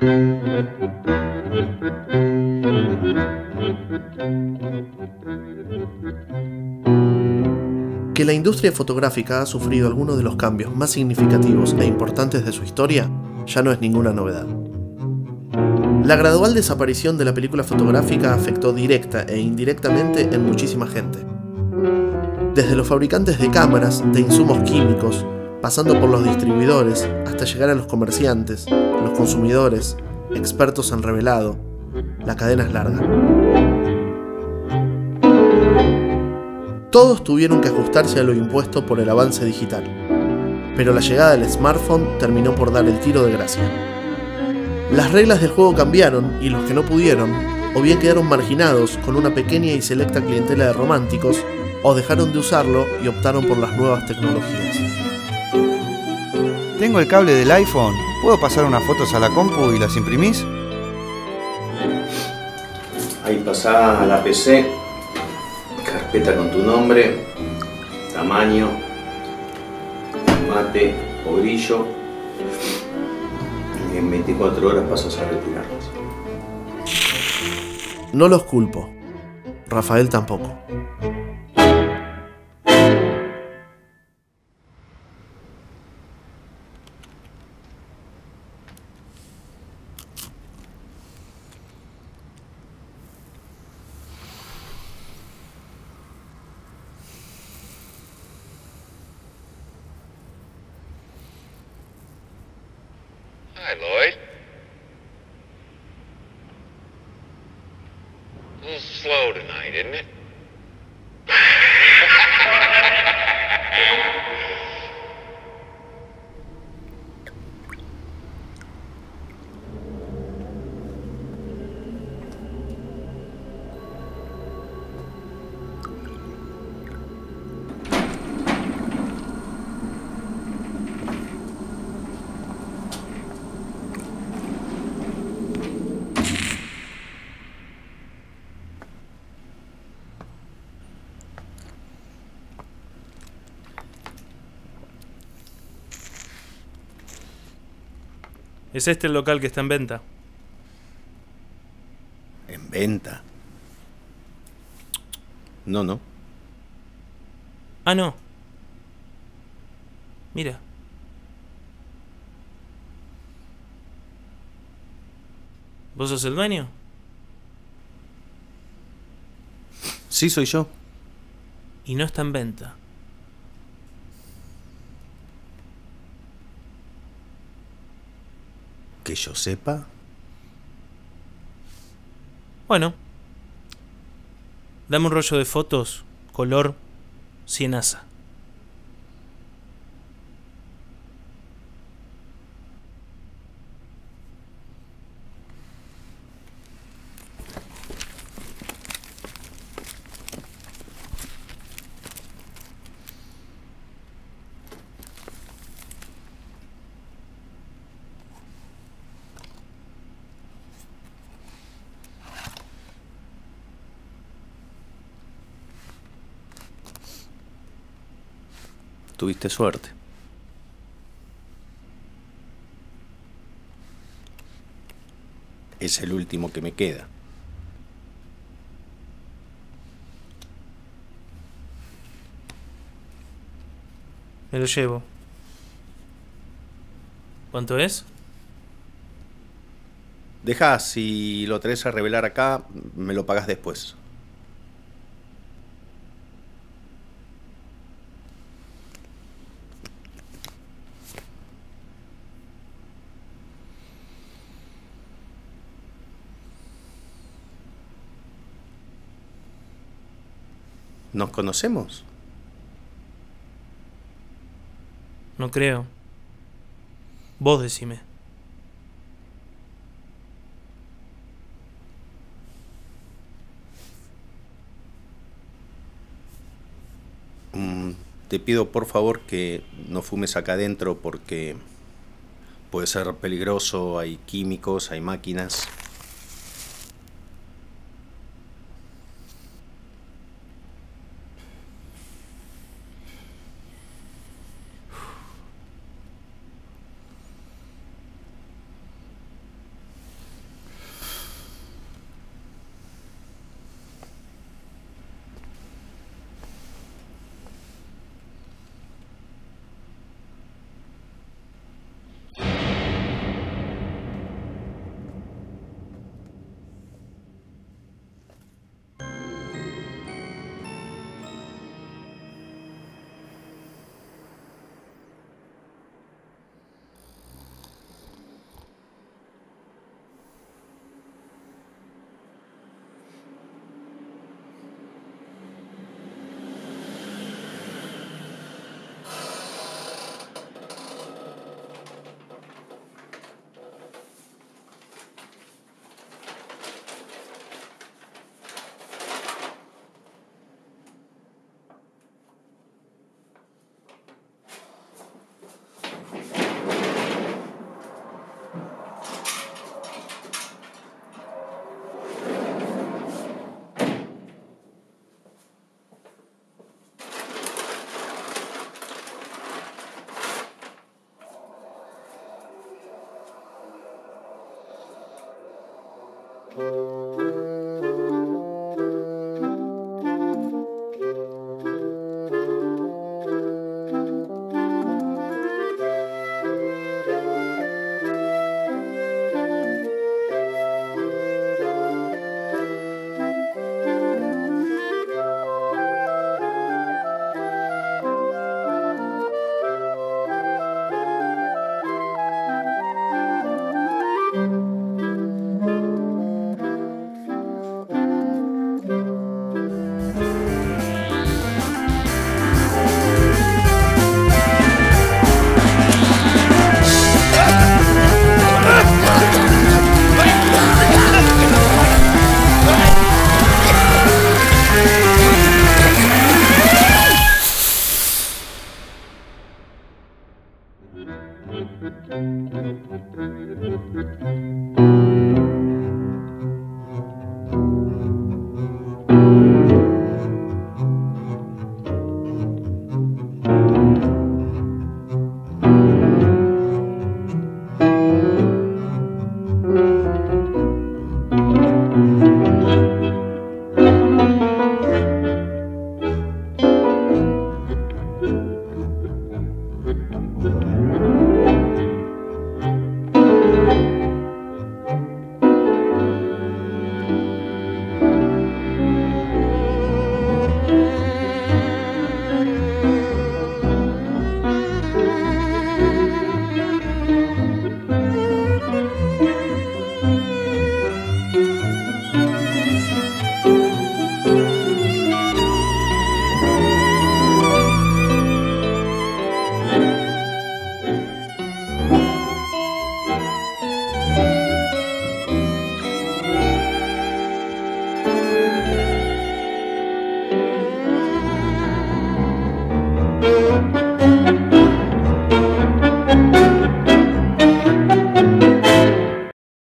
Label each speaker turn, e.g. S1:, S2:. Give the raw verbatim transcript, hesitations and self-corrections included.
S1: Que la industria fotográfica ha sufrido algunos de los cambios más significativos e importantes de su historia ya no es ninguna novedad. La gradual desaparición de la película fotográfica afectó directa e indirectamente en muchísima gente. Desde los fabricantes de cámaras, de insumos químicos, pasando por los distribuidores, hasta llegar a los comerciantes, los consumidores, expertos en revelado, la cadena es larga. Todos tuvieron que ajustarse a lo impuesto por el avance digital, pero la llegada del smartphone terminó por dar el tiro de gracia. Las reglas del juego cambiaron y los que no pudieron, o bien quedaron marginados con una pequeña y selecta clientela de románticos, o dejaron de usarlo y optaron por las nuevas tecnologías.
S2: Tengo el cable del iPhone. ¿Puedo pasar unas fotos a la compu y las imprimís?
S3: Ahí pasá a la P C, carpeta con tu nombre, tamaño, mate o brillo, y en veinticuatro horas pasas a retirarlas.
S1: No los culpo. Rafael tampoco.
S4: Hi, Lloyd. A little slow tonight, isn't it?
S5: Es este el local que está en venta.
S3: ¿En venta? No, no.
S5: Ah, no. Mira. ¿Vos sos el dueño?
S3: Sí, soy yo.
S5: Y no está en venta.
S3: Que yo sepa.
S5: Bueno. Dame un rollo de fotos, color, cienaza.
S3: Tuviste suerte. Es el último que me queda.
S5: Me lo llevo. ¿Cuánto es?
S3: Dejá, si lo traes a revelar acá, me lo pagás después. ¿Nos conocemos?
S5: No creo. Vos decime.
S3: Mm, te pido por favor que no fumes acá adentro porque puede ser peligroso, hay químicos, hay máquinas.
S6: Thank